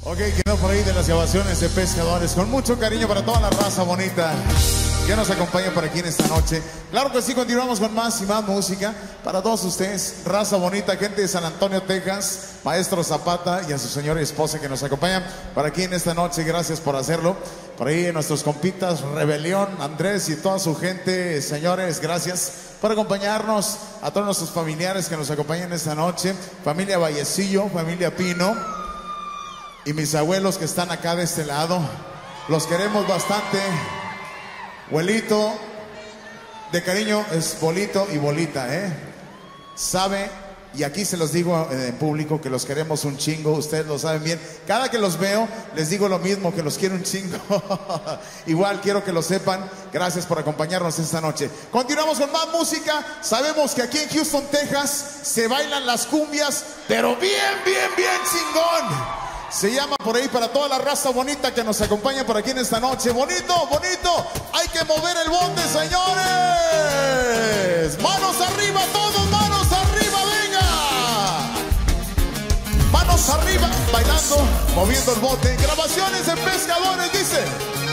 Ok, quedó por ahí de las grabaciones de Pescadores. Con mucho cariño para toda la raza bonita que nos acompaña por aquí en esta noche. Claro que sí, continuamos con más y más música para todos ustedes. Raza bonita, gente de San Antonio, Texas, Maestro Zapata y a su señora y esposa que nos acompañan por aquí en esta noche. Gracias por hacerlo. Por ahí nuestros compitas Rebelión, Andrés y toda su gente. Señores, gracias por acompañarnos. A todos nuestros familiares que nos acompañan esta noche. Familia Vallecillo, familia Pino. Y mis abuelos que están acá de este lado, los queremos bastante. Abuelito, de cariño es Bolito y Bolita, ¿eh? Sabe, y aquí se los digo en público, que los queremos un chingo, ustedes lo saben bien. Cada que los veo, les digo lo mismo, que los quiero un chingo. Igual quiero que lo sepan. Gracias por acompañarnos esta noche. Continuamos con más música. Sabemos que aquí en Houston, Texas, se bailan las cumbias, pero bien, bien, bien chingón. Se llama por ahí para toda la raza bonita que nos acompaña por aquí en esta noche. Bonito, bonito. Hay que mover el bote, señores. Manos arriba, todos, manos arriba, venga. Manos arriba, bailando, moviendo el bote. Grabaciones de Pescadores, dice.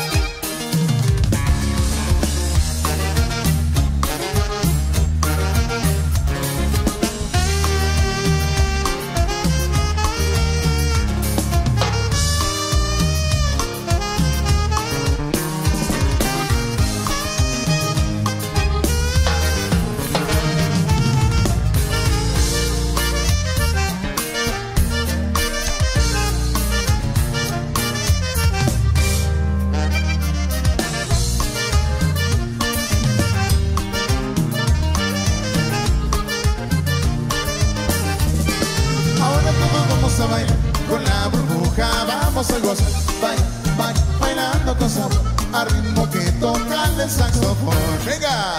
Con la burbuja vamos a gozar, bailando con sabor, al ritmo que toca el saxofón. Venga,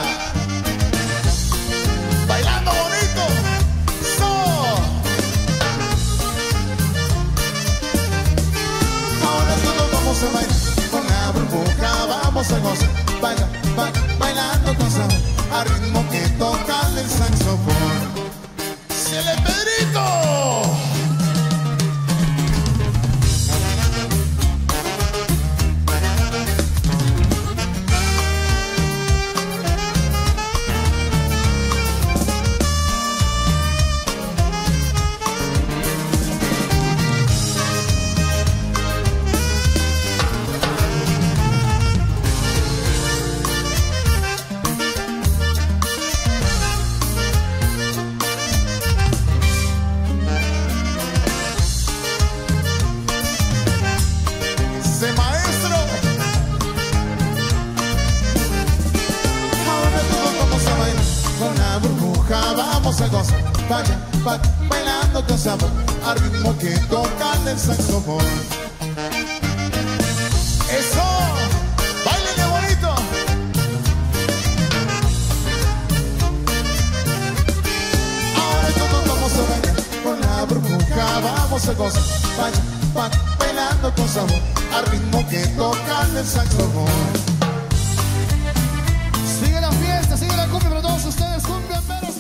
bailando bonito. No. Ahora todos vamos a bailar, con la burbuja vamos a gozar, bailando con sabor, al ritmo que toca el saxofón. ¡Cielo Pedrito! Vamos a gozar, bailando con sabor, al ritmo que toca el saxofón. ¡Eso! ¡Báilenle bonito! Ahora todos vamos a bailar, con la burbuja vamos a gozar, bailando con sabor, al ritmo que toca el saxofón. Sigue la fiesta, sigue la cumbia para todos ustedes, cumbia pero